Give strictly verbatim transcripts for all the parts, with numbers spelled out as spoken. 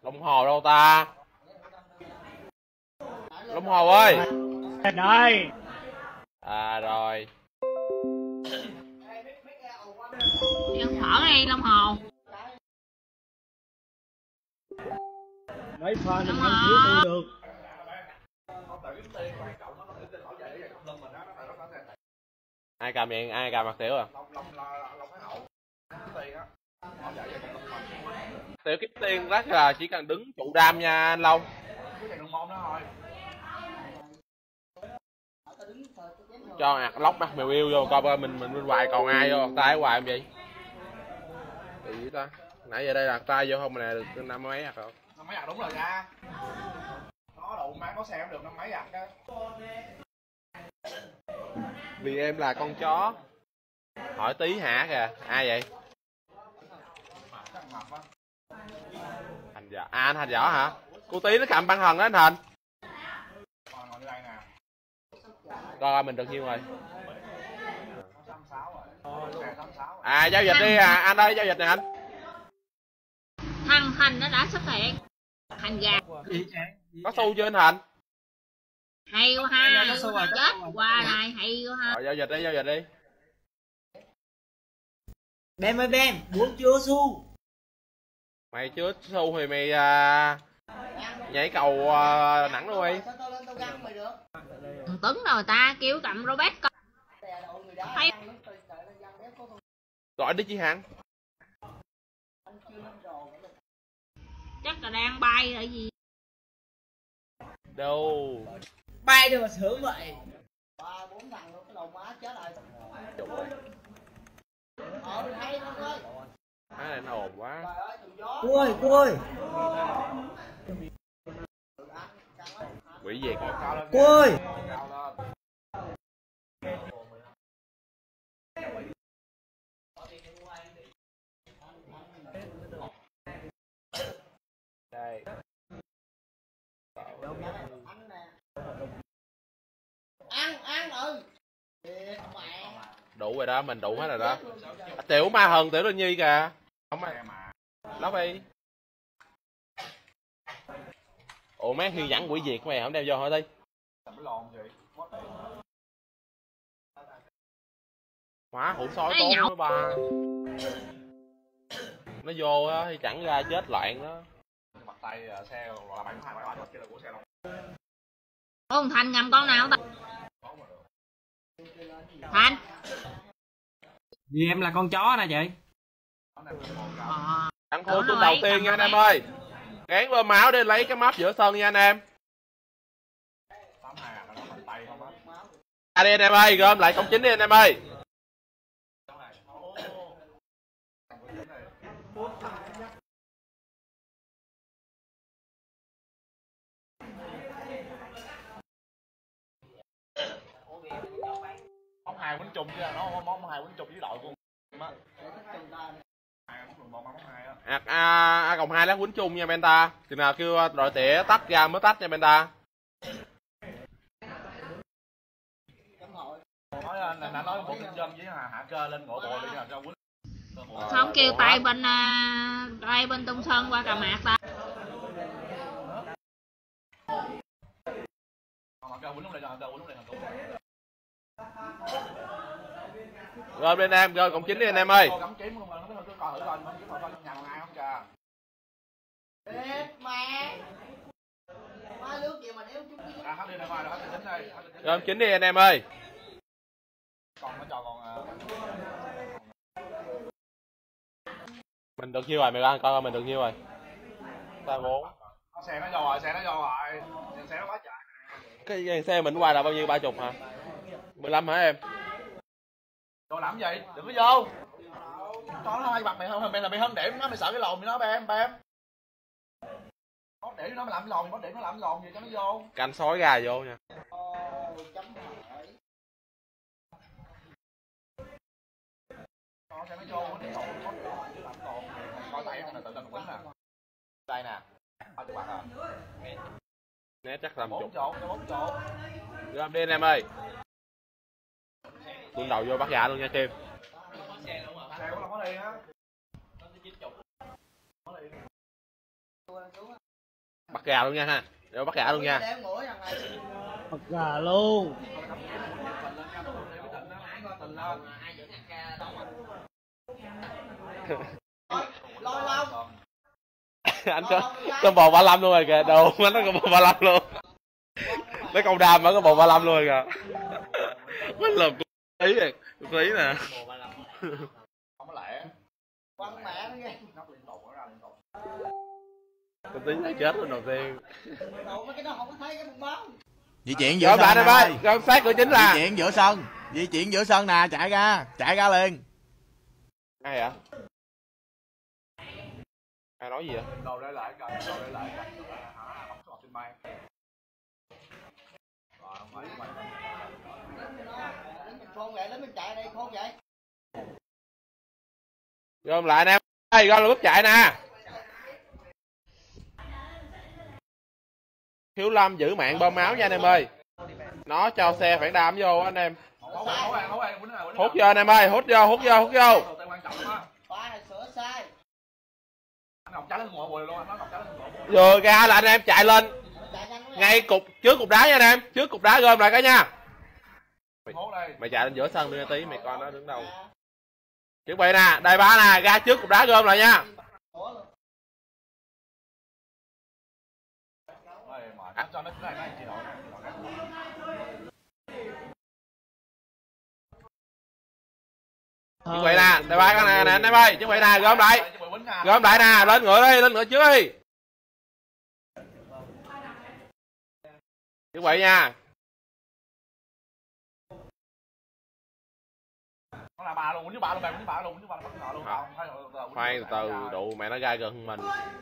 Đồng hồ đâu ta? Đồng hồ ơi. Đây. À rồi. Đi ăn phở đi Long Hồ. Mấy pha này không thiếu tôi được. Ai cầm vậy? Ai cầm mặt Tiểu à? Tiểu kiếm tiền rất là chỉ cần đứng trụ đam nha anh Long. Cho ạc lóc mắt mèo yêu vô coi coi mình mình bên hoài còn ai vô tay hoài không vậy? Gì vậy ta? Nãy giờ đây đặt tay vô không mà nè được năm mấy ạc rồi. Năm mấy ạc đúng rồi nha. Nó đủ má có xe cũng được năm mấy ạc á. Vì em là con chó. Hỏi tí hả kìa, ai vậy? Thành võ, à anh Thành võ hả? Cô Tí nó cầm băng thần đó anh Thành. Coi mình được nhiêu rồi. À giao dịch đi à, anh ơi giao dịch nè anh. Thằng Thành nó đã xuất hiện. Thành gà. Có xu chưa anh Thành? Hay quá ha. Chết qua này hay quá ha. Rồi giao dịch đi, giao dịch đi. Bem ơi Bem, muốn chưa xu. Mày chưa xu thì mày à, nhảy cầu à, Đà Nẵng luôn đi. Thằng Tuấn rồi ta kêu cầm Robert con. Hay. Gọi đi chị Hằng. Chắc là đang bay rồi gì. Đâu. Bay đâu mà sướng vậy. Ba bốn thằng luôn cái đầu má chết rồi. Ờ hay không ơi. Cái này nó ồn quá. Cô ơi, cô ơi. Quỷ gì? Cô ơi. Đây. Ăn ăn ừ. Đủ rồi đó, mình đủ hết rồi đó. À, Tiểu ma hần Tiểu Linh Nhi kìa. Không ai. Lóc đi. Ủa mấy hướng dẫn quỷ diệt của mày không đem vô hỏi đi. Hóa hủ sói tốt nữa ba. Nó vô á thì chẳng ra chết loạn đó. Mặt tay xe là bảy hai bảy kia là của xe Long. Ủa Thành ngầm con nào ta? Thành. Vì em là con chó nè chị. Ờ. Thắng thua tuần đầu tiên nha anh em ơi. Gán lên máu để lấy cái map giữa sân nha anh em. À đi anh em ơi, gom lại công chính đi anh em ơi. Món hai quýnh chung chứ nó món hai quýnh chung với đội của À, à, à cộng hai lá quýnh chung nha Benta. Chừng nào kêu đội tỉa tách ra mới tách nha Benta. Nói là đã nói bộ kinh doanh với hạ cơ lên ngộ bộ đi là cho quýnh. Không kêu tay bên uh, tay bên Tung Sơn qua Cà Mạt ta. Rồi bên em, rồi cộng chín đi anh em ơi. Rồi chín đi anh em ơi. Mình được nhiêu rồi mày coi coi mình được nhiêu rồi. Ta bốn. Xe nó vô rồi, xe nó vô rồi. Xe nó quá trời. Cái xe mình qua là bao nhiêu ba chục hả? mười lăm hả em? Đồ làm gì? Đừng có vô. Cho nó hai mặt mày không, mày là mày hơn điểm nó, mày sợ cái lồn mày nó bem bem. Nó để nó mày làm cái lồn, nó để nó làm cái lồn gì cho nó vô. Canh sói gà vô nha. Nó sẽ nó vô nó lồn, nó chứ làm lồn. Coi tay nó tự tin quýnh nè. Đây nè. Bao nhiêu bạc à? Né chắc làm chục. Chỗ, bốn chỗ. Gom đi anh em ơi. Tuần đầu vô bắt gà luôn nha Kim. Xe của nó có đi á. Bắt gà luôn nha ha. Để bắt gà luôn nha. Bắt gà luôn. Lôi Long. Anh có có bò ba lăm luôn rồi kìa, đồ anh nó có bò ba lăm luôn. Mấy con đam mà có bò ba lăm luôn rồi kìa. Mấy lần ý nè, ý nè. Không có lẽ. Quăng mẹ nó nghe. Tôi tính nó chết luôn đầu tiên. Đồ mấy cái đó không có thấy cái bụng báo. Di chuyển giữa Rồi sân bạn em ơi, con sát cửa chính là. Di chuyển giữa sân, di chuyển giữa sân nè, chạy ra, chạy ra liền. Ai vậy? Ai nói gì vậy? Đồ đây lại coi, đồ đây lại coi. Không có trên bay. Rồi không phải mày. Mình khôn vậy, lấy mình chạy đây khôn vậy. Gom lại nè. Ê, gom là bước chạy nè. Thiếu Lâm giữ mạng bơm máu nha anh em ơi. Nó cho xe phản đam vô anh em. Hút vô anh em ơi, hút vô, hút vô, hút vô. Ba này sửa sai. Vừa ra là anh em chạy lên. Ngay cục trước cục đá nha anh em, trước cục đá gom lại cái nha. Mày, mày chạy lên giữa sân đi tí, mày coi nó đứng đâu. Chuẩn bị nè, đây ba nè, ra trước cục đá gom lại nha. Chuẩn bị nè, đây ba cái này nè anh em ơi, chuẩn bị nè, gom lại. Gom lại nè, lên ngựa đi, lên ngựa trước đi. Chuẩn bị nha. Nó là bà luôn, quýnh với bà luôn, bà quýnh với bà luôn, quýnh với bà bắt ngựa luôn. Khoan từ từ, đủ mẹ nó ra gần mình.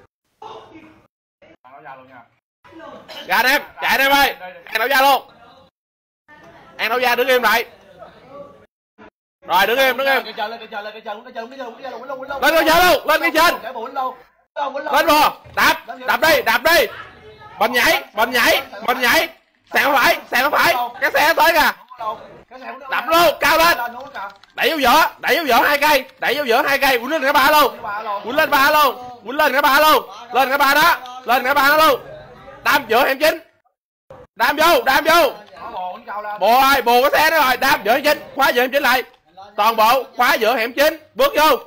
Nó ra luôn nha. Ra anh em, chạy anh em ơi. Ăn đấu ra luôn. Ăn đấu ra đứng im lại. Rồi đứng im, đứng im. Cái chân lên, cái chân lên, cái chân, cái chân, cái chân, cái chân, quýnh luôn, quýnh luôn. Lên cái chân luôn, lên cái chân. Lên bò, đạp, đạp đi, đạp đi. Mình nhảy, mình nhảy, mình nhảy. Xẹo phải, xẹo phải. Cái xe tới kìa. Đập luôn, cao lên. Đẩy vô vỏ, đẩy vô vỏ hai cây, đẩy vô vỏ hai cây, quýnh lên cái ba luôn. Quýnh lên ba luôn, quýnh lên cái ba luôn. Lên cái ba đó, lên cái ba đó luôn. Đam giữa em chính. Đam vô, đam vô. Bồ ơi, bồ cái xe đó rồi, đam giữa em chính, khóa giữa em chính lại. Toàn bộ khóa giữa hẻm chính, bước vô.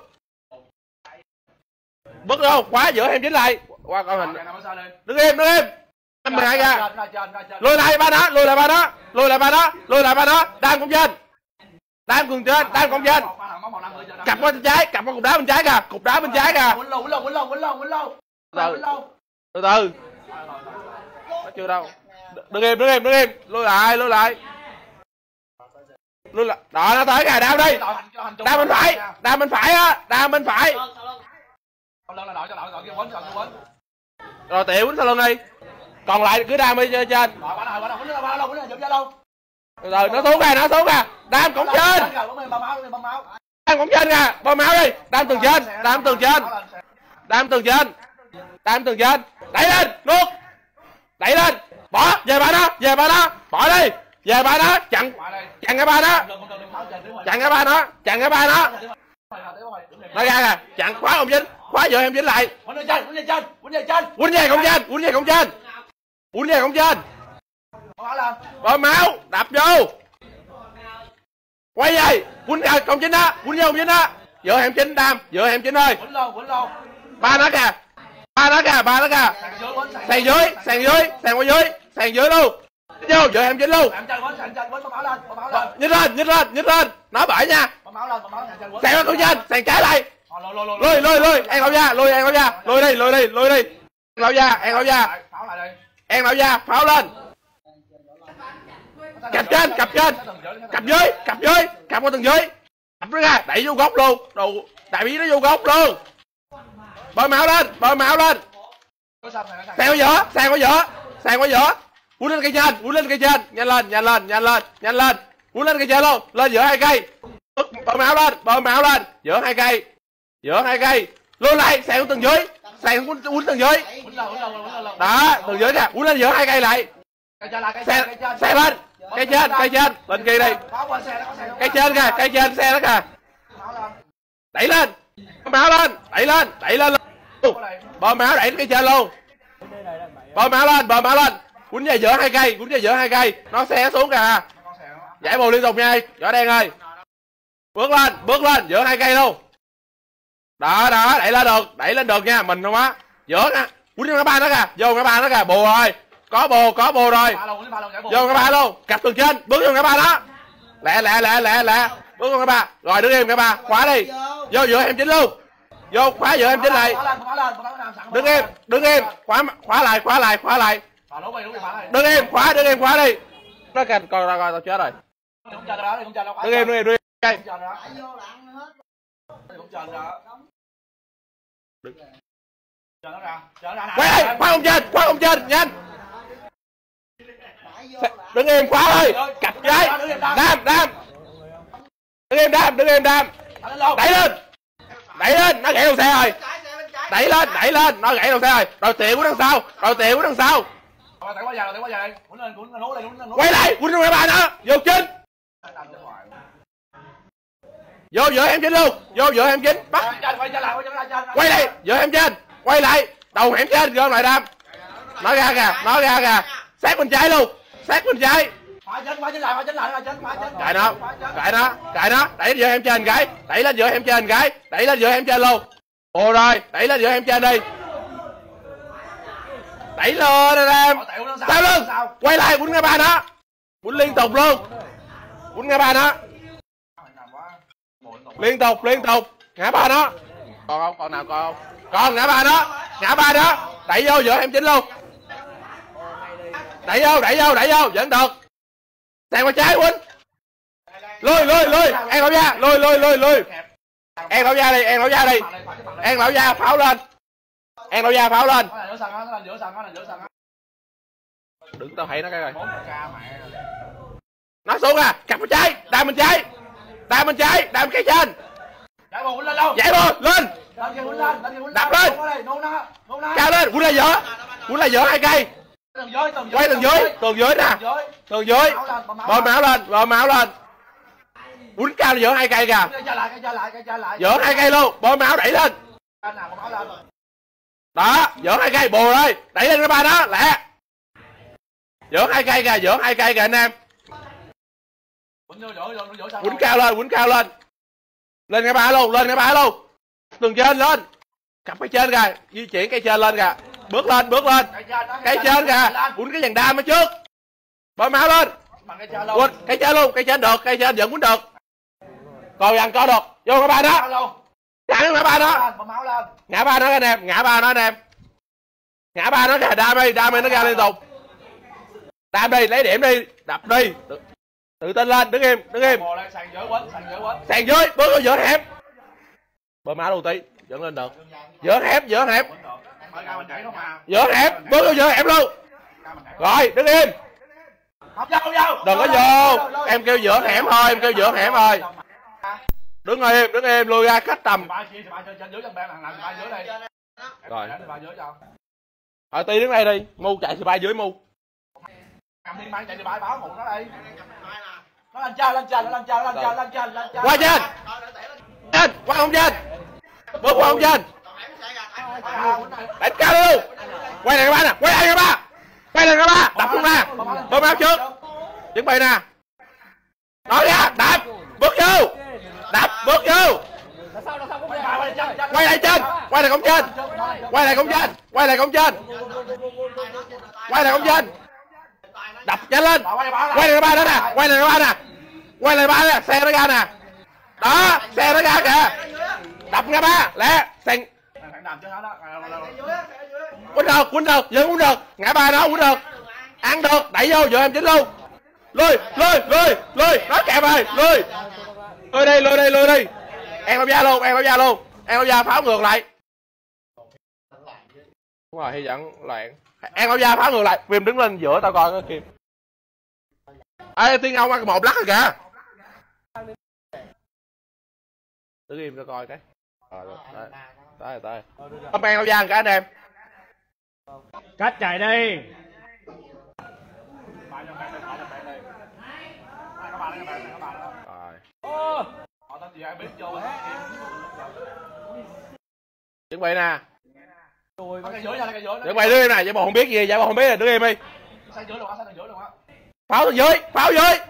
Bước vô, khóa giữa hẻm chính lại. Qua coi hình. Đứng im, đứng im. mười hai ra. Lùi lại ba đó, lùi lại ba đó, lùi lại ba đó, lùi lại ba đó, đam cũng trên. Đam cùng trên, đam cũng trên. Cặp qua bên trái, cặp qua cục đá bên trái kìa, cục đá bên trái kìa. Từ từ. Từ. Nó chưa đâu. Đứng im, đứng im, đứng im. Lùi lại, lùi lại. Lùi lại. Đó nó tới kìa, đam đi. Đam bên phải, đam bên phải á, đam bên phải. Rồi tiểu quýnh sau lưng đi. Còn lại cứ đam đi trên. Từ từ nó xuống kìa, nó xuống kìa. Đam cổng trên. Đam cổng trên kìa, bơm máu đi. Đam tường trên, đam tường trên. Đam tường trên. Đam tường trên. Đẩy lên, nuốt. Đẩy lên. Bỏ, về ba đó, về ba đó. Bỏ đi. Về ba đó, chặn chặn cái ba đó. Chặn cái ba đó, chặn cái ba đó. Nó ra kìa, chặn khóa ông chính, khóa giữa em chính lại. Quýnh về trên, quýnh về trên, quýnh về trên. Quýnh về cổng trên, quýnh về cổng trên. Quýnh về cổng trên. Bơm máu, đập vô. Quay về, quýnh ra cổng chính đó, quýnh vô cổng chính đó. Giữa hẻm chính đam, giữa hẻm chính ơi. Ba nó kìa. Ba nó kìa, ba nó kìa. Sàn dưới, sàn dưới, sàn qua dưới, sàn dưới luôn. Vô, giữa hẻm chính luôn. Nhích lên, nhích lên, nhích lên. Nói bởi nha. Sàn qua cổng trên, sàn trái lại. Lùi, lùi, lùi, em lão ra, lùi, em lão ra. Lùi đi, lùi đi, lùi đi. Em lão ra, em lão ra. Em lão ra, pháo lên. Cặp trên, cặp trên. Cặp dưới, cặp dưới, cặp qua tầng dưới. Cặp nó ra, đẩy vô góc luôn. Đồ đại bí nó vô góc luôn. Bơm máu lên, bơm máu lên. Sàn qua giữa, sàn qua giữa, sàn qua giữa. Quýnh lên cây trên, quýnh lên cây trên. Nhanh lên, nhanh lên, nhanh lên, nhanh lên. Quýnh lên cây trên luôn, lên giữa hai cây. Bơm máu lên, bơm máu lên. Giữa hai cây. Giữa hai cây. Lùi lại, sàn qua tầng dưới. Sàn quýnh tầng dưới. Đó, tầng dưới kìa, quýnh lên giữa hai cây lại. Xe, xe lên. Cây trên, cây trên, lên kia đi. Cây trên kìa, cây trên xe đó kìa. Đẩy lên. Máu lên, đẩy lên, đẩy lên. bờ máu đẩy cái trên luôn, bờ máu lên, bờ máu lên, quýnh về giữa hai cây, quýnh về giữa hai cây, nó xe xuống kìa, giải bù liên tục nha, vỏ đen ơi, bước lên, bước lên giữa hai cây luôn, đó đó, đẩy lên được, đẩy lên được nha, mình không á, giữa nha, quýnh ngã ba nó kìa, vô ngã ba nó kìa, bù rồi, có bù, có bù rồi, vô ngã ba luôn, cặp tường trên, bước vô ngã ba đó, lẹ lẹ lẹ lẹ lẹ, bước vô ngã ba, rồi đứng im ngã ba, khóa đi, vô giữa em chính luôn, vô khóa giữa em chính lại, đứng im, đứng im, khóa khóa lại, khóa lại, khóa lại, đứng im, khóa, đứng im, khóa đi, nó kìa, coi coi coi tao chết rồi, đứng im, đứng im, đứng im, quay đây, khóa ông trên, khóa ông trên, nhanh, đứng im, khóa ơi, cặp giấy, đam, đam, đứng im, đam, đứng im, đam, đẩy lên, đẩy lên, nó gãy đầu xe rồi, đẩy lên, đẩy lên, nó gãy đầu xe rồi, rồi tiền của đằng sau, rồi tiền của đằng sau, quay lại, quýnh luôn ba nó, vô chính, vô giữa em chính luôn, vô giữa em chính, bắt, quay lại, giữa em trên, quay lại, đầu hẻm trên, gom lại đam, nó ra kìa, nó ra kìa, sát bên trái luôn, sát bên trái, cài nó, cài nó, cài nó, đẩy giữa em trên cái, đẩy lên giữa em trên cái, đẩy lên giữa em trên luôn, ồ rồi, đẩy lên giữa em trên đi, đẩy lên anh em, sao lưng, quay lại quýnh ngã ba nó, quýnh liên tục luôn, quýnh ngã ba nó, liên tục liên tục, ngã ba nó, còn không, còn nào còn không, còn ngã ba nó, ngã ba đó, đẩy vô giữa em chính luôn, đẩy vô, đẩy vô, đẩy vô, vẫn được, sang qua trái quýnh, lùi lùi lùi, em lão gia, lùi lùi lùi lùi, em lão gia đi, em lão gia đi, em lão gia pháo lên, em lão gia pháo lên, đừng tao thấy nó cái rồi, nó xuống à, cặp bên trái, đam bên trái, đam bên trái, đam cái trên, giải bù lên, đập lên, cao lên, quýnh lại giữa, quýnh lại giữa hai cây, quay tường dưới, tường dưới nè, tường dưới, bơm máu lên, bơm máu lên, quýnh cao giữa hai cây kìa, giữa hai cây luôn, bơm máu đẩy lên, đó, giữa hai cây bù rồi, đẩy lên cái ba đó, lẹ, giữa hai cây kìa, giữa hai cây kìa anh em, quýnh cao lên, quýnh cao lên, lên cái ba luôn, lên cái ba luôn, tường trên lên, cặp cái trên kìa, di chuyển cây trên lên kìa, bước lên, bước lên, cây trên kìa, quýnh cái dàn đam ở trước, bơm máu lên, quýnh cây trên luôn, cây trên được, cây trên vẫn quýnh được, còn dàn co được, vô cái ba đó, ngã ngã ba đó, ngã ba đó anh em, ngã ba đó anh em, ngã ba nó kìa, đam đi, đam đi nó ra liên tục, đam đi, lấy điểm đi, đập đi, tự, tự tin lên, đứng im, đứng im, sàn dưới, bước vào giữa hẻm, bơm máu đầu tí, vẫn lên được, giữa hẻm, giữa hẻm, giữa hẻm, bước vào giữa hẻm luôn, rồi đứng im, đừng có vô, em kêu giữa hẻm thôi, em kêu giữa hẻm thôi, đứng im, đứng im, lui ra cách tầm, rồi, rồi tí đứng đây đi, Mu chạy thì bay dưới Mu, qua trên, trên, qua không trên, bước qua không trên, đánh cao luôn, quay lại cái ba nè, quay lại cái ba, quay lại cái ba, đập xuống ra, bơm máu trước, chuẩn bị nè, nói ra, đập, bước vô, đập, bước vô, quay lại trên, quay lại cổng trên, quay lại cổng trên, quay lại cổng trên, quay lại cổng trên, đập nhanh lên, quay lại cái ba đó nè, quay lại cái ba nè, quay lại ba nè, xe nó ra nè, đó, xe nó ra kìa, đập ngã ba, lẹ, sành, quýnh được, quýnh được, vẫn quýnh được, ngã ba đó quýnh được, ăn được, đẩy vô, giờ em chính luôn, lùi, lùi, lùi, lùi, nó kẹp rồi, lùi, lùi đi, lùi đi, lùi đi, em làm da luôn, em làm da luôn, em làm da pháo ngược lại, đúng rồi, hy vọng loạn, em làm da pháo ngược lại, Viêm đứng lên giữa tao coi cái Kim, ê Tiên Ông ăn một lắc rồi kìa, đứng im cho coi cái, rồi tới tới tới, không em làm da cái anh em, Cách chạy đi. Rồi. Chuẩn bị nè. Cái dưới nha, cái dưới. Vậy mày đứng im này, vậy mà không biết gì, vậy mà không biết là đứng im đi. Sang dưới luôn á, sang dưới luôn á. Pháo thằng dưới, pháo dưới.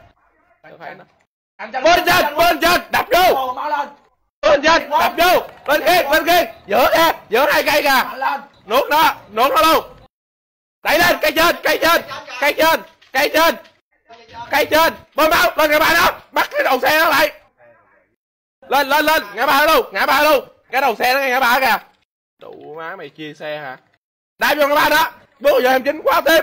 Bên trên, bên trên, đập vô. Bên trên, đập vô. Lên khiên, lên khiên. Giữa ra, giữa hai cây kìa. Nuốt nó, nuốt nó luôn. Đẩy lên, cây trên, cây trên, cây trên, cây trên. Cây trên, bơm máu, lên ngã ba đó. Bắt cái đầu xe nó lại. Lên, lên, lên, ngã ba luôn, ngã ba luôn. Cái đầu xe nó ngay ngã ba kìa. Đủ má mày chia xe hả? Đá vô ngã ba đó. Bước giờ em chính khóa tiếp.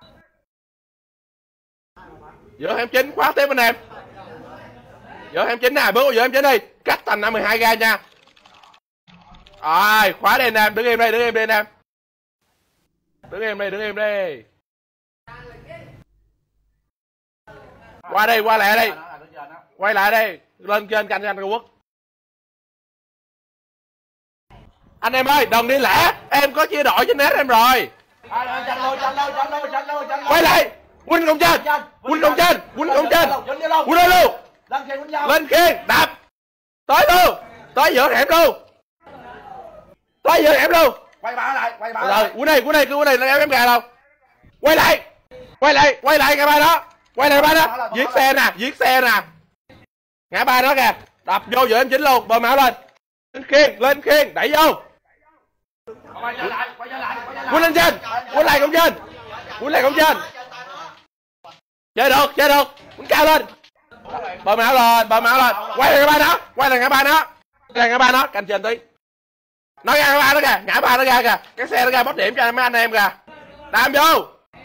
Giữa em chính khóa tiếp anh em. Giữa em chính nè, bước giờ em chính đi. Cắt thành năm mười hai ga nha. Rồi, khóa đi anh em, đứng im đây, đứng im đi anh em. Đứng im đi, đứng im đi. Qua đây, qua lại đây. Quay lại đây, lên trên canh anh Quốc. Anh em ơi, đừng đi lẻ, em có chia đội trên net em rồi. Quay lại, Huynh không trên, Huynh không trên, Huynh không trên, Huynh lên luôn. Lên khiên, đạp. Tới luôn, tới giữa hẻm luôn. Tới giữa hẻm luôn. Quay ba lại, quay ba rồi lại. Quân này, quân này, quân này là em gà đâu. Quay lại, quay lại, quay lại ngã ba đó. Quay lại ngã ba đó, giết xe nè, giết xe nè. Ngã ba đó kìa, đập vô giữa em chính luôn, bơm máu lên. Lên khiên, lên khiên, đẩy vô. Quay trở lại, quay trở lại, quay trở lại. Quân lên trên, quân lại không trên. Quân lại không trên. Chơi được, chơi được. Quân cao lên. Bơm máu lên, bơm máu lên. Quay lại ngã ba đó, quay lại ngã ba đó. Quay lại ngã ba đó, canh trên tí. Nó ra ngã ba đó kìa, ngã ba nó ra kìa. Cái xe nó ra bóp điểm cho mấy anh em kìa. Đam vô.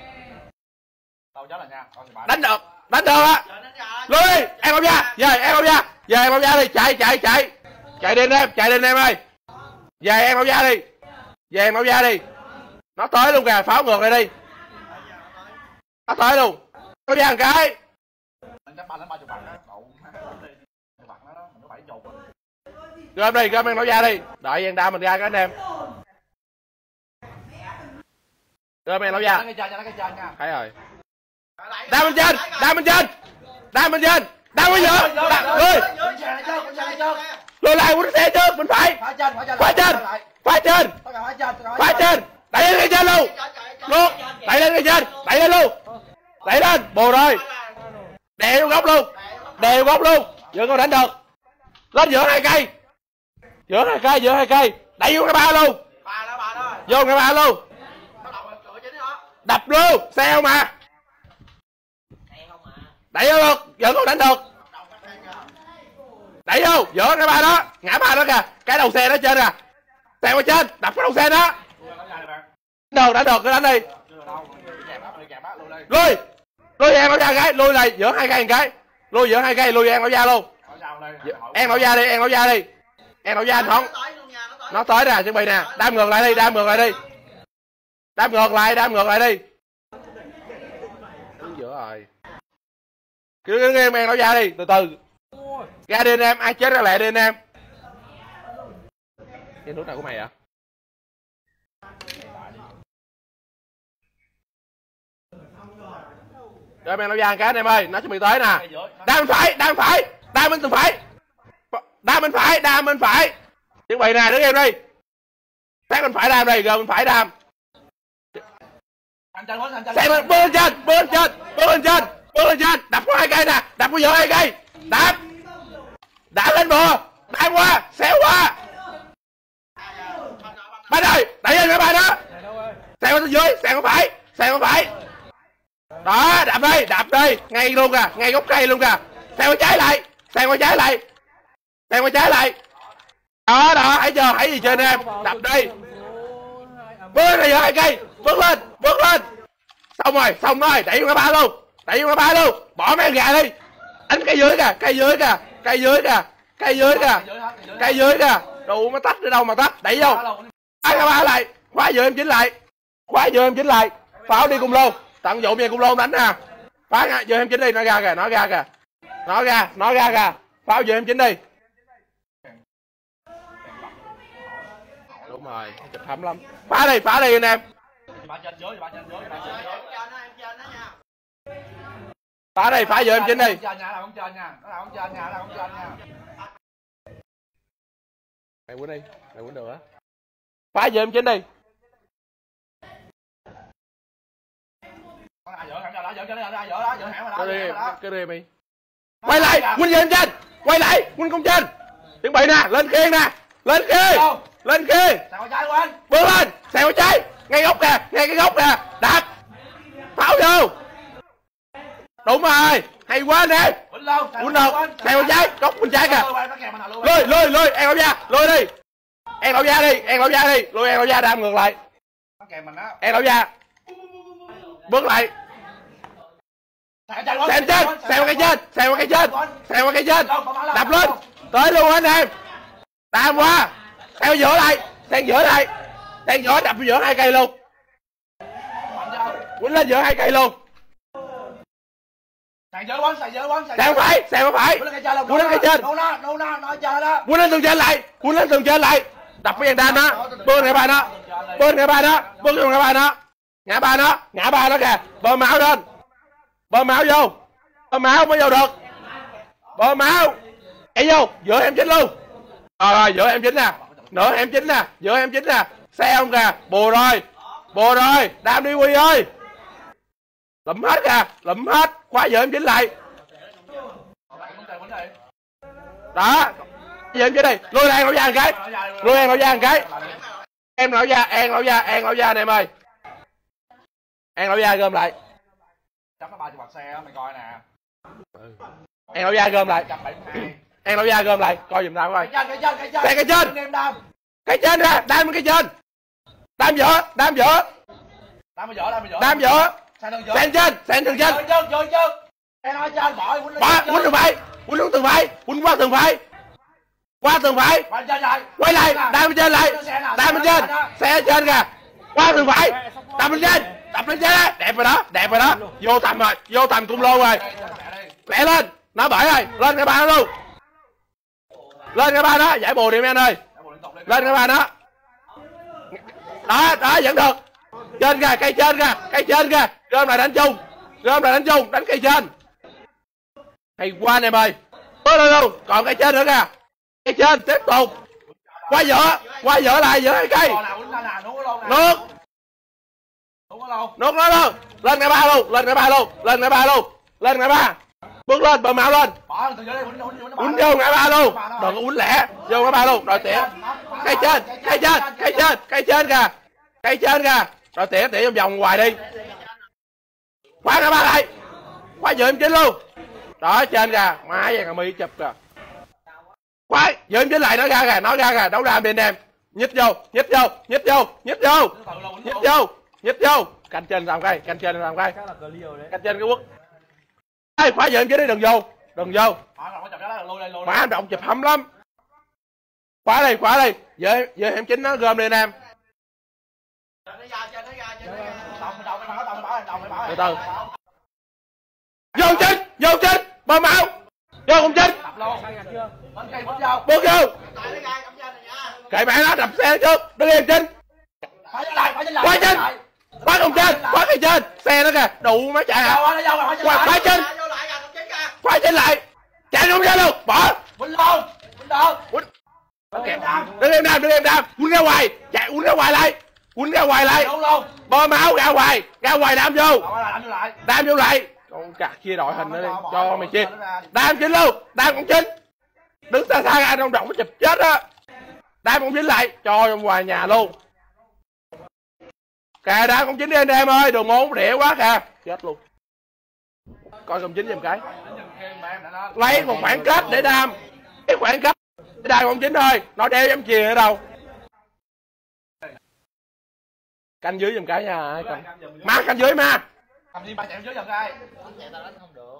Đánh được, đánh được á. Lui đi, em không ra, về em không ra. Về em không ra đi, chạy chạy chạy. Chạy đi anh em, chạy đi anh em ơi. Về em không ra đi. Về em không ra đi. Nó tới luôn kìa, pháo ngược lại đi. Nó tới luôn. Nó ra một cái. Gom đi, gom em nó ra đi. Đợi em đa mình ra cái anh em. Gom em nó ra. Thấy rồi. Đa bên trên, đa bên trên. Đa bên trên. Đa bên giữa. Lùi. Lùi lại quân xe trước, mình phải. Phải trên. Phải trên. Phải trên. Đẩy lên cái trên luôn. Luôn. Đẩy lên cái trên. Đẩy lên luôn. Đẩy lên. Bồ rồi. Đè vô góc luôn. Đè vô góc luôn. Vừa con đánh được. Lên giữa hai cây. Giữa hai cây, giữa hai cây. Đẩy vô cái ba luôn. Vô cái ba luôn. Đập luôn. Xe không mà. Đẩy vô luôn. Vừa con đánh được. Đẩy vô. Giữa cái ba đó. Ngã ba đó kìa. Cái đầu xe đó trên kìa. Xe qua trên. Đập cái đầu xe đó. Đâu đã được, cứ đánh đi. Lui. Lui em nó ra cái. Lui lại giữa hai cây một cái. Lui giữa hai cây. Lui em nó ra luôn. Em nó ra đi, em nó ra đi. Em nó ra anh không. Nó tới nè, chuẩn bị nè. Đam ngược lại đi, đam ngược lại đi. Đam ngược lại, đam ngược lại đi. Đứng giữa rồi. Cứ đứng em, em nó ra đi, từ từ. Ra đi anh em, ai chết ra lẹ đi anh em. Cái nút nào của mày ạ? Rồi mày nó ra cái anh em ơi, nó chuẩn bị tới nè. Đam bên phải, đam bên phải, đam bên từ phải. Đam bên phải, đam bên phải. Chuẩn bị nè, đứng em đi. Sát bên phải đam đây, gờ bên phải đam. Xe bên bên trên, bên trên, bên trên, bên trên, đập qua hai cây nè, đập qua giữa hai cây. Đạp. Đạp lên bùa, đạp qua, xéo qua. Ba ơi, đẩy lên cái ba đó. Xe qua dưới, xe qua phải, xe qua phải. Đó, đạp đây, đạp đây, ngay luôn kìa, ngay gốc cây luôn kìa. Xe qua trái lại, xe qua trái lại. Xe qua trái lại. Đó, đó, hãy chờ, hãy gì trên em, đạp đây. Bước này giờ hai cây, bước lên, bước lên. Xong rồi, xong rồi, đẩy vô cái ba luôn. Đẩy vô cái ba luôn, bỏ mấy gà đi. Đánh cây dưới kìa, cây dưới kìa, cây dưới kìa, cây dưới kìa, cây dưới kìa. Đủ mà tách ở đâu mà tách, đẩy vô. Khóa cái ba lại, khóa vừa em chính lại. Khóa vừa em chính lại. Pháo đi cùng lô, tận dụng về cùng lô đánh nè. Phá vừa em chính đi, nó ra kìa, nó ra kìa. Nó ra, nó ra kìa. Pháo vừa em chính đi. Đúng rồi, chụp thấm lắm. Phá đi, phá đi anh em. Phá đi, phá vừa em chính đi. Mày quýnh đi, mày quýnh được á. Phá vừa em chính đi. Cái đi, cái đi mày. Quay lại, Huynh về em trên. Quay lại, Huynh công trên. Chuẩn bị nè, lên khiên nè. Lên khiên. Lên khiên. Bước lên, xèo trái. Ngay góc kìa, ngay cái góc kìa. Đạp. Pháo vô. Đúng rồi, hay quá anh em. Huynh đâu, xèo trái, góc bên trái kìa. Lôi, lôi, lôi, em lão gia, lôi đi. Em lão gia đi, em lão gia đi. Lôi em lão gia đam ngược lại. Em lão gia. Bước lại. Xèo trên, xèo cái trên, xèo cái trên, xèo cái trên. Đạp lên. Tới luôn anh em. Đạp qua. Xèo giữa lại, xèo giữa lại. Xèo giữa đập giữa hai cây luôn. Quýnh lên giữa hai cây luôn. Xèo phải, xèo phải. Quýnh lên cây trên. Quýnh lên tường trên lại, quýnh lên tường trên lại. Đập với đàn đó, bơm ngã ba đó, bơm ngã ba đó, bơm ngã ba đó, ngã ba đó, ngã ba đó kìa, bơm máu lên, bơm máu vô, bơm máu mới vô được, bơm máu, chạy vô, giữa em chính luôn, rồi rồi giữa em chính nè, nửa em chính nè, giữa em chính nè, xe không kìa, bù rồi, bù rồi, đam đi Quy ơi, lụm hết kìa, lụm hết, khóa giữa em chính lại, đó. Em chứ đi, lôi em lão gia một cái, lôi em lão gia một cái, em lão gia, em lão gia, em lão gia này em ơi, em lão gia gom lại, em lão gia gom lại, em lão gia gom lại, coi giùm tao coi, xe cái trên, cái trên ra, đam cái trên, đam giữa, đam giữa, đam giữa, sen trên, sen tường trên, bỏ, quýnh tường phải, quýnh xuống tường phải, quýnh qua tường phải. Qua tường phải, quay lại, đạp bên trên lại, đạp bên trên, xe trên kìa, qua tường phải, đạp bên trên, đạp lên trên đó, đẹp rồi đó, đẹp rồi đó, vô tầm rồi, vô tầm cung lô rồi, lẹ lên, nó bể rồi, lên cái ba nó luôn, lên cái ba đó, giải bù đi anh ơi, lên cái ba đó, đó, đó vẫn được, trên kìa, cây trên kìa, cây trên kìa, gom lại đánh chung, gom lại đánh chung, đánh cây trên, hay quá anh em ơi, bước lên luôn, còn cây trên nữa kìa. Cây trên tiếp tục qua giữa, qua giữa lại giữa hai cây, nước nước nó luôn, lên cái ba luôn, lên cái ba luôn, lên cái ba luôn, lên cái ba, bước lên bơm máu lên, quýnh vô ngã ba luôn, đừng có quýnh lẻ, vô ngã ba luôn, rồi tỉa, cây trên, cây trên, cây trên, cây trên kìa, cây trên kìa, rồi tỉa tỉa vòng vòng hoài đi, khóa ngã ba lại, khóa giữa em chính luôn, đó trên kìa, má vậy mi chụp kìa. Quay, giờ em chính lại nó ra kìa, nó ra kìa, đấu đam đi anh em. Nhích vô, nhích vô, nhích vô, nhích vô. Nhích vô, nhích vô. Canh trên làm cây, canh trên làm cây. Canh trên cái quốc. Ê, khóa giờ em chính đi đừng vô, đừng vô. Má anh động chụp hâm lắm. Khóa đi, khóa đi. Giờ giờ em chính nó gom đi anh em. Từ từ. Vô chính, vô chính, bơm máu. Vô không chính. Bước vô. Kệ mẹ nó đập xe trước, đứng im chính. Quay trên. Khóa không trên, khóa cái trên. Xe nó kìa, đủ má chạy hả? Quay khóa trên. Khóa trên lại. Chạy không ra luôn, bỏ. Đứng im đam, đứng im đam. Quýnh ra ngoài, chạy quýnh ra ngoài lại. Quýnh ra ngoài lại. Bơm máu ra ngoài, ra ngoài đam vô. Đam vô lại. Con cà chia đội hình nữa đi, cho mày chia. Đam chính luôn, đam cũng chính. Đứng xa xa ra trong động nó chụp chết á. Đam cũng chính lại, cho trong ngoài nhà luôn. Kìa đam cũng chính đi anh em ơi, đường môn đĩa quá kìa. Chết luôn. Coi công chính giùm cái. Lấy một khoảng cách để đam. Cái khoảng cách để đam cũng chính thôi, nó đeo em chìa ở đâu. Canh dưới giùm cái nha. Má canh dưới ma. Cầm đi ba chạy dưới giùm cái. Chạy tao đánh không được.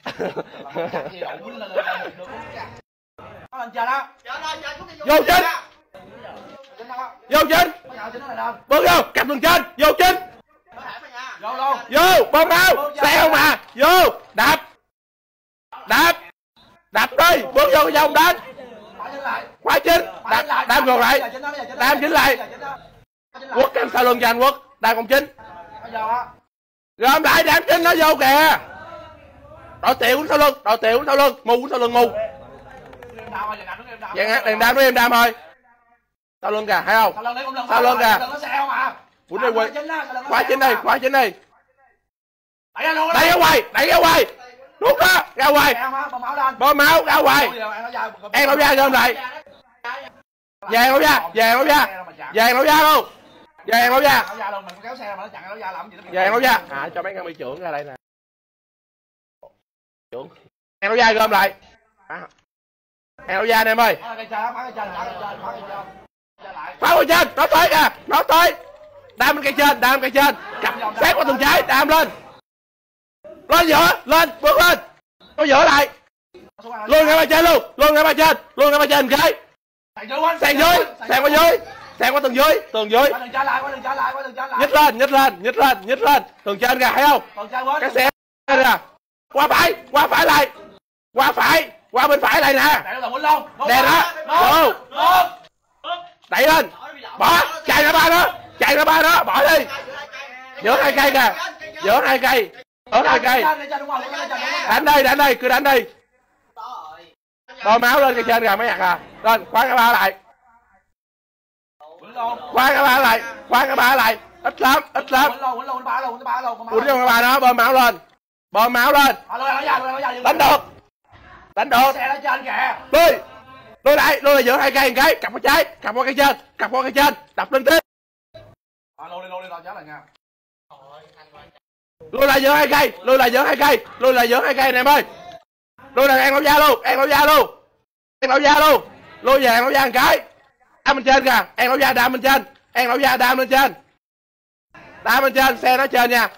Vô chính. Vô chính. Bước vô, cặp đường trên, vô chính. Vô, bơm máu, xe không à, vô, đạp. Đạp. Đạp đi, bước vô cái vòng đánh. Khóa chính, đạp, đạp ngược lại. Đạp chính lại. Quốc canh sau lưng cho anh Quốc, đạp còn chính. Gom lại đạp chính nó vô kìa. Đội tiểu uống sau lưng, đội tiểu uống sau lưng, ngu uống sau lưng ngu. Vậy hả, đèn đam nó em đam thôi. Sau lưng kìa, thấy không? Sau lưng kìa. Quýnh đi Quy. Khóa chính đi, khóa chính đi. đẩy ra luôn, đẩy ra ngoài, đẩy ra ngoài, rút đó, ra ngoài, bơm máu lên, bơm máu ra ngoài, em nấu da gom lại, vàng nấu da, vàng nấu da, vàng nấu da luôn, vàng nấu da, vàng nấu da, à cho mấy ngân bị trưởng ra đây nè, trưởng, em nấu da gom lại, em nấu da nè em ơi, phá qua trên, nó tới kìa, nó tới, đam lên cây trên, đam cây trên, cặp xét qua tường trái, đam lên. Lên giữa, lên, bước lên. Có giữa lại. Luôn ngay ba trên luôn, luôn ngay ba trên, luôn ngay ba trên cái. Sàn dưới, sàn qua dưới, sàn qua tường dưới, tường dưới. Nhích lên, nhích lên, nhích lên, nhích lên. Tường trên kìa, thấy không? Cái xe kìa. Qua phải, qua phải lại. Qua phải, qua bên phải lại nè. Đè đó. Đồ. Đẩy lên. Bỏ, chạy ra ba đó, chạy ra ba đó, bỏ đi. Giữa hai cây kìa. Giữa hai cây. Ở hai cây. Đánh đây, đánh đây, cứ đánh đi. Đôi máu lên cây trên kìa mấy nhặt à. Lên, khóa cái ba lại. Khóa cái ba lại, khóa cái ba lại. Ít lắm, ít lắm. Quýnh cho cái ba đó, bơm máu lên. Bơm máu lên. Đánh được. Đánh được. Lui. Lui lại, lui lại giữa hai cây một cái, cặp qua trái, cặp qua cây trên, cặp qua cây trên, đập lên tiếp. Lui lại giữa hai cây, lui lại giữa hai cây, lui lại giữa hai cây này em ơi. Lui lại ăn nấu da luôn, ăn nấu da luôn. Ăn nấu da luôn. Lui về ăn nấu da một cái. Đam bên trên kìa, ăn nấu da đam bên trên, ăn nấu da đam lên trên. Đam bên trên, xe nó trên nha.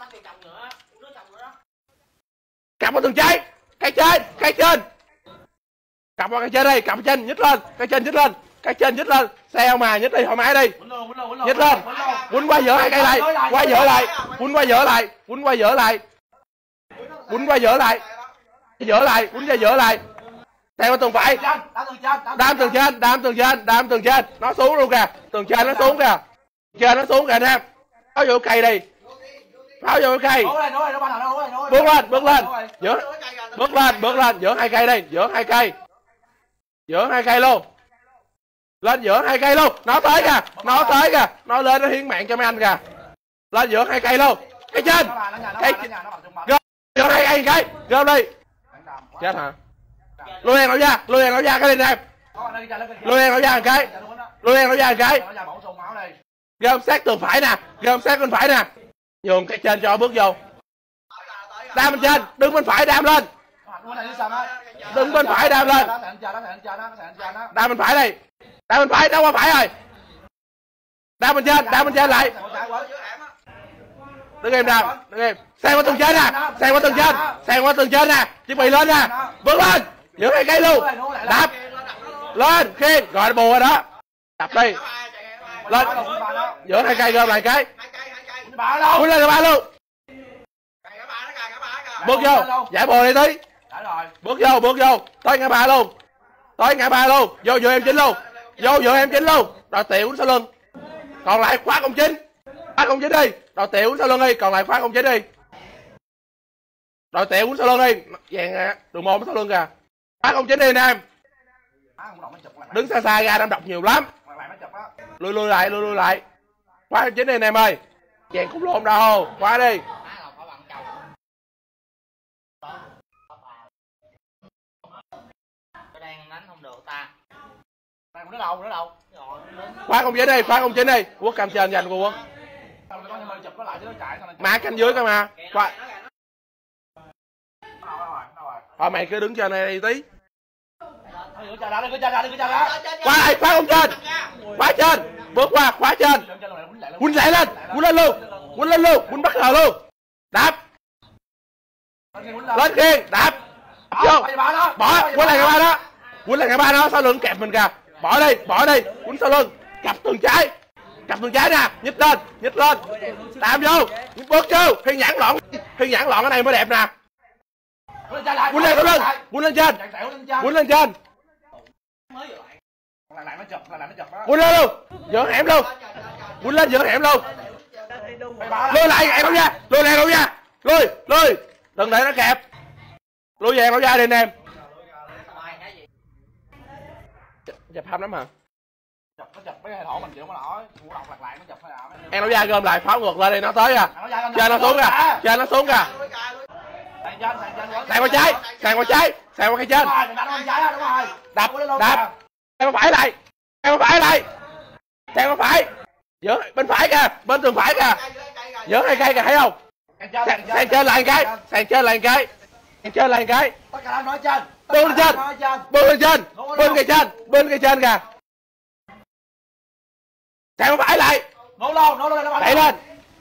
Cặp vào tường trái, cây trên, cây trên. Cặp vào cây trên đây, cặp trên nhích lên, cây trên nhích lên, cây trên nhích lên, xe không mà nhích đi thoải mái đi. Nhích lên. Quýnh qua giữa hai cây lại, qua giữa lại, quýnh qua giữa lại, quýnh qua giữa lại. Quýnh qua giữa lại. Giữa lại, quýnh ra giữa lại. Theo tường phải. Đam tường trên, đam tường trên, đam tường trên, nó xuống luôn kìa. Tường trên nó xuống kìa. Trên nó xuống kìa anh em. Pháo vô cây đi. Pháo vô cây. Bước lên, bước lên. Giữa bước lên, bước lên, giữa hai cây đi, giữa hai cây. Giữa hai cây luôn. Lên giữa hai cây luôn, nó tới kìa, nó tới kìa, nó lên nó hiến mạng cho mấy anh kìa. Lên giữa hai cây luôn. Cây trên. Cây gom giữa hai cây cái, gom đi. Chết hả? Lui em nấu da, lui em nấu da cái đi em. Lui em nấu da một cái. Lui em nấu da một cái. Gom sát tường phải nè, gom sát bên phải nè. Nhường cái trên cho bước vô. Đam bên trên, đứng bên phải đam lên. Đứng bên phải đam lên. Đam bên phải đi. Đam bên phải, đá qua phải rồi. Đam bên trên, đam bên trên lại. Đứng em đam, đứng em. Sang qua tường trên nè, sang qua tường trên, sang qua tường trên nè, chuẩn bị lên nè. Bước lên, giữ hai cây luôn. Đạp. Lên, khiên, gọi bùa rồi đó. Đập đi. Lên. Giữ hai cây gom lại cái. Quýnh lên cái ba luôn. Bước vô, giải bùa đi tí. Bước vô, bước vô, tới ngã ba luôn. Tới ngã ba luôn, vô vừa em chính luôn. Vô vừa em chính luôn. Rồi tiểu quýnh sau lưng. Còn lại khóa công chính. Khóa công chính đi. Rồi tiểu quýnh sau lưng đi, còn lại khóa công chính đi. Rồi tiểu quýnh sau lưng đi. Vàng đường môn sau lưng kìa. Khóa công chính đi nè em. Đứng xa xa ra đâm độc nhiều lắm. Lui lui lại, lui lui lại. Khóa công chính đi nè em ơi. Vàng cũng lộn đâu, khóa đi. Khóa công chính đi, khóa công chính đi. Quốc cam trên dành của Quốc. Má canh dưới coi mà. Khóa. Thôi mày cứ đứng trên này đi tí. Khóa lại, khóa công trên. Khóa trên. Bước qua, khóa trên. Quýnh lại lên, quýnh lên luôn. Quýnh lên luôn, quýnh bất ngờ luôn. Đạp. Lên khiên, đạp. Vô. Bỏ, quýnh lại cái ba đó. Quýnh lại cái ba đó, sau lưng kẹp mình kìa. Bỏ đi, bỏ đi, quýnh sau lưng. Cặp tường trái. Cặp tường trái nè, nhích lên, nhích lên. Đạp vô, bước vô, khi nhãn lọn. Khi nhãn lọn cái này mới đẹp nè. Quýnh lên sau lưng, quýnh lên trên. Quýnh lên trên. Quýnh lên luôn, giữa hẻm luôn. Quýnh lên giữa hẻm luôn. Lui lại, em đâu ra, lui lại đâu ra. Lui, lui, đừng để nó kẹp. Lui về em đâu ra đi anh em. Chập hâm lắm hả? Chập nó chập mấy hai thổ mình chịu mà nổi. Ngủ độc lạc lạc nó chập hay à. Em đâu ra gom lại pháo ngược lên đi, nó tới kìa. Chơi nó xuống kìa, chơi nó xuống kìa. sàn qua trái, sàn qua trái, sàn qua cây trên, đập đập, sàn qua phải lại, sàn qua phải lại, sàn qua phải, giữa bên phải kìa, bên tường phải kìa, giữa hai cây kìa, thấy không? Sàn trên lại cái, sàn trên lại cái, sàn trên lại cái, bươn lên trên, bươn lên trên, bươn cây trên, bươn cây trên kìa, sàn qua phải lại, đẩy lên.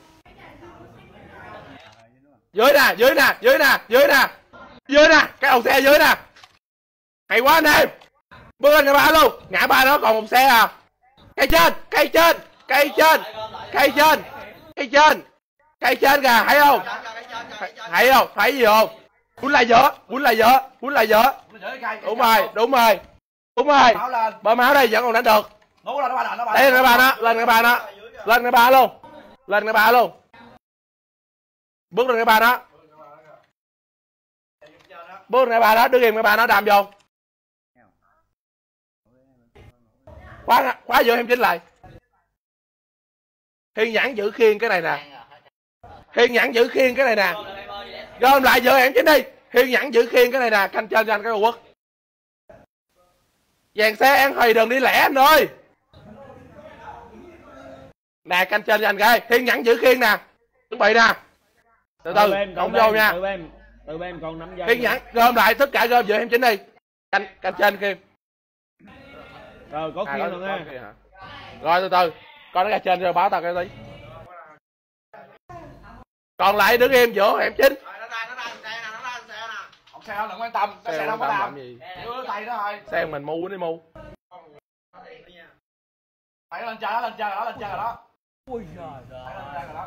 Dưới nè, dưới nè, dưới nè, dưới nè, dưới nè, cái đầu xe dưới nè, hay quá anh em, bước lên ngã ba luôn, ngã ba đó còn một xe à, cây trên, cây trên, cây trên, cây trên, cây trên, cây trên kìa, thấy không, thấy không, thấy gì không, quýnh lại giữa, quýnh lại giữa, quýnh lại giữa, đúng rồi, đúng rồi, đúng rồi, bơm máu đây vẫn còn đánh được, đây ngã ba đó, lên ngã ba đó, lên ngã ba luôn, lên ngã ba luôn. Bước lên cái ba đó, bước lên cái ba đó, đứng im cái ba đó đâm vô, khóa khóa giữa em chính lại, Hiên nhẫn giữ khiên cái này nè, Hiên nhẫn giữ khiên cái này nè, gom lại giữa em chính đi, Hiên nhẫn giữ khiên cái này nè, canh trên cho anh cái quất, dàn xe ăn thì đừng đi lẻ anh ơi, nè canh trên cho anh cái, Hiên nhẫn giữ khiên nè, chuẩn bị nè. Từ từ, không vô nha. Từ em, từ em còn năm giây. Hiên nhẫn gom lại tất cả gom giữa em chính đi. Canh canh trên kia. Rồi có kia rồi nha. Rồi từ từ, con nó ra trên rồi báo tao cái tí. Còn lại đứng im giữa em chính. Xe không đừng quan tâm, xe, xe không có làm gì. Tay đó thôi. Xe mình mu đi mu. Phải lên chơi đó, lên chơi rồi đó, lên chơi rồi đó. Ui giời ơi.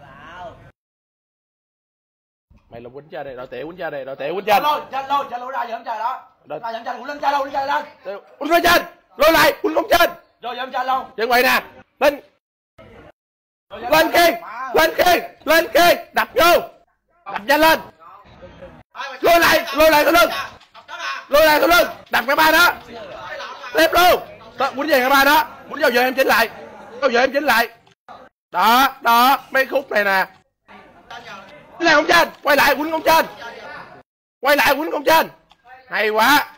Mày là quýnh chơi đây, đội tiểu quýnh chơi đây, đội tiểu quýnh chơi. Lôi, chơi lôi, chơi lôi ra giờ em chơi đó. Ra giờ em chơi, quýnh lên chơi luôn, đi chơi lên. Quýnh lên trên, lôi lại, quýnh không trên. Rồi giờ em chơi luôn. Chuyện vậy nè, lên. Lên kia, lên kia, lên kia, đập vô. Đập nhanh lên. Lôi lại, lôi lại cái lưng. Lôi lại cái lưng, đập cái ba đó. Tiếp luôn. Quýnh về cái ba đó, quýnh vào giờ em chỉnh lại. Vào giờ em chỉnh lại. Đó, đó, mấy khúc này nè. Quýnh lại không trên, quay lại quýnh không trên. Quay lại quýnh không trên. Hay quá.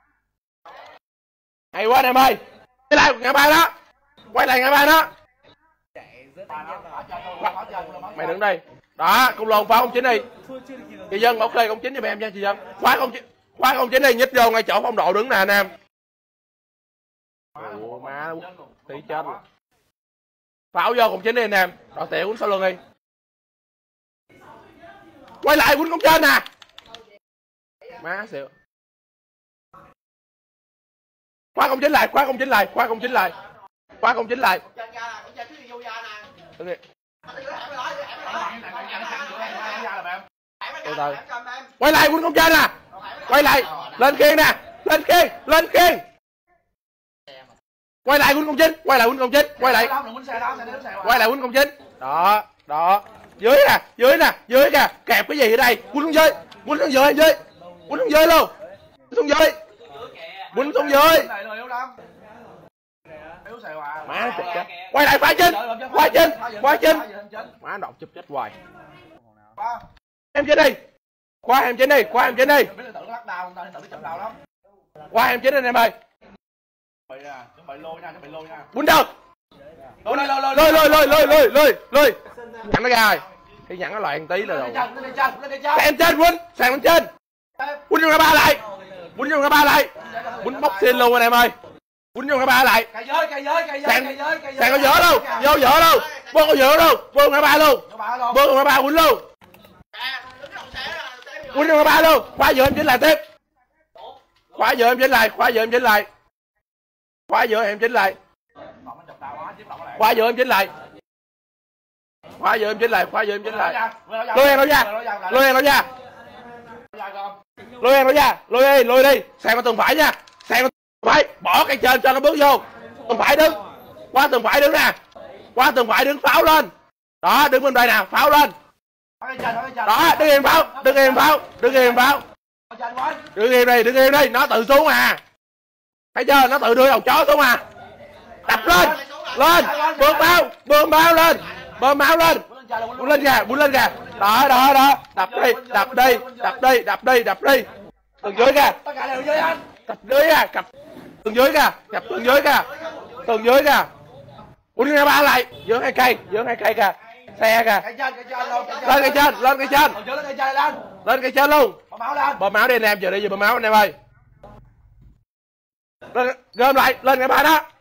Hay quá anh em ơi. Quay lại ngã ba đó. Quay lại ngã ba đó. Mày đứng đây. Đó, cùng lồn phá không chính đi. Chị Dân ok không chính cho em nha chị Dân. Khóa không chính. Khóa không chính đi, nhích vô ngay chỗ phong độ đứng nè anh em. Ủa má tí chết. Pháo vô không chính đi anh em. Đội tiểu quýnh sau lưng đi. Quay lại quýnh không trên nè. Má xỉu. Khóa không chính lại, khóa không chính lại, khóa không chính lại. Khóa không chính lại. Đứng đi. Từ từ. Quay lại quýnh không trên nè. Quay lại, lên khiên nè, lên khiên, lên khiên. Quay lại quýnh không chính, quay lại quýnh không chính, quay lại. Quay lại quýnh không chính. Đó, đó. Dưới nè, dưới nè, dưới kìa, kẹp cái gì ở đây? Quýnh xuống dưới, quýnh xuống dưới, dưới. Quýnh xuống dưới luôn. Xuống dưới. Quýnh xuống dưới. Má chụp chết. Quay lại phải chính. Quay chính, quay chính. Má đọc chụp chết hoài. Em trên đi. Qua em trên đi, qua em trên đi. Qua em trên đi anh em ơi. Quýnh được. Lôi lôi lôi lôi lôi lôi lôi lôi. Nhặt nó ra rồi. Cái nhặt nó lại một tí là rồi. Sàn trên quýnh, sàn lên trên. Quýnh vô ngã ba lại. Quýnh vô ngã ba lại. Quýnh bóc xin luôn anh em ơi. Quýnh vô ngã ba lại. Sàn sàn có dở đâu, vô dở đâu. Vô có dở đâu, vô ngã ba luôn. Vô ngã ba quýnh luôn. Quýnh vô ngã ba luôn. Khóa giữa em chỉnh lại tiếp. Khóa giữa em chỉnh lại, khóa giữa em chỉnh lại. Khóa giữa em chỉnh lại. Khóa giữa em chỉnh lại. Khóa giữa em chỉnh lại, khóa giữa em chỉnh lại. Lôi em nó ra. Lôi em nó ra. Lôi em nó ra. Lôi đi, lôi đi. Sàn qua tường phải nha. Sàn qua tường phải. Bỏ cây trên cho nó bước vô. Tường phải đứng. Qua tường phải đứng nè. Qua tường phải đứng pháo lên. Đó, đứng bên đây nè, pháo lên. Đó, đứng im pháo, đứng im pháo, đứng im pháo. Đứng im đi, đứng im đi, nó tự xuống à. Thấy chưa, nó tự đưa đầu chó xuống à. Đập lên, lên, bơm máu, bơm máu lên, bơm máu lên, bơm lên kìa, bơm lên kìa. đó đó đó, đập đi đập đi đập đi đập đi đập đi, tường dưới kìa, tất cả đều dưới anh. cặp dưới kìa, cặp tường dưới kìa, cặp tường dưới kìa, tường dưới kìa. Ủa nghe ba lại, giữa hai cây, giữa hai cây kìa, xe kìa. Cây trên, cây trên luôn, Lên cây trên, lên cây trên. Lên cây trên lên. Lên cây trên luôn. Bơm máu lên. Bơm máu đi anh em, giờ đi giờ bơm máu anh em ơi. Lên, gom lại, lên cái ba đó.